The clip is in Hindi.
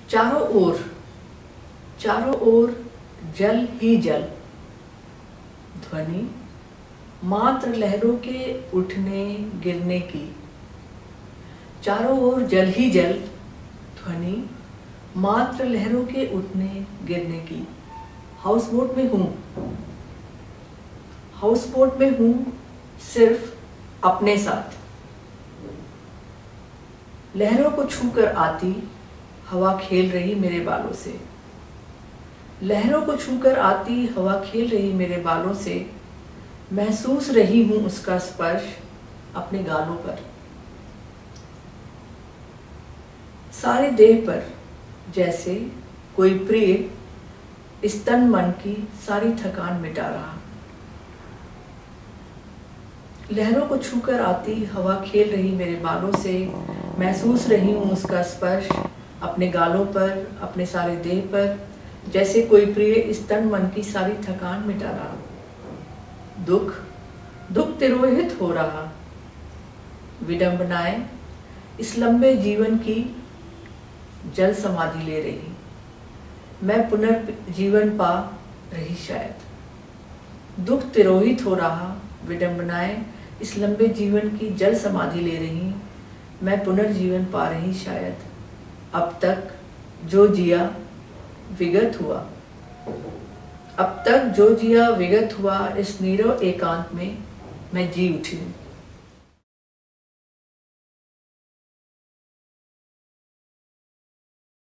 चारों ओर जल ही जल, ध्वनि मात्र लहरों के उठने गिरने की। चारों ओर जल ही जल, ध्वनि मात्र लहरों के उठने गिरने की। हाउस बोट में हूँ सिर्फ अपने साथ। लहरों को छूकर आती हवा खेल रही मेरे बालों से। लहरों को छूकर आती हवा खेल रही मेरे बालों से। महसूस रही हूँ उसका स्पर्श अपने गालों पर। सारे देह पर जैसे कोई प्रिय इस तन मन की सारी थकान मिटा रहा। लहरों को छूकर आती हवा खेल रही मेरे बालों से। महसूस रही हूँ उसका स्पर्श अपने गालों पर, अपने सारे देह पर, जैसे कोई प्रिय इस तन मन की सारी थकान मिटा रहा। दुख तिरोहित हो रहा। विडंबनाएं इस लंबे जीवन की जल समाधि ले रही। मैं पुनर्जीवन पा रही शायद। दुख तिरोहित हो रहा। विडंबनाएं इस लंबे जीवन की जल समाधि ले रही। मैं पुनर्जीवन पा रही शायद। अब तक जो जिया विगत हुआ। अब तक जो जिया विगत हुआ। इस नीरव एकांत में मैं जी उठी हूँ।